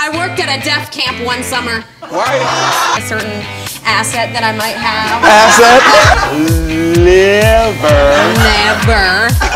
I worked at a deaf camp one summer. Why? A certain asset that I might have. Asset? Liver. Never.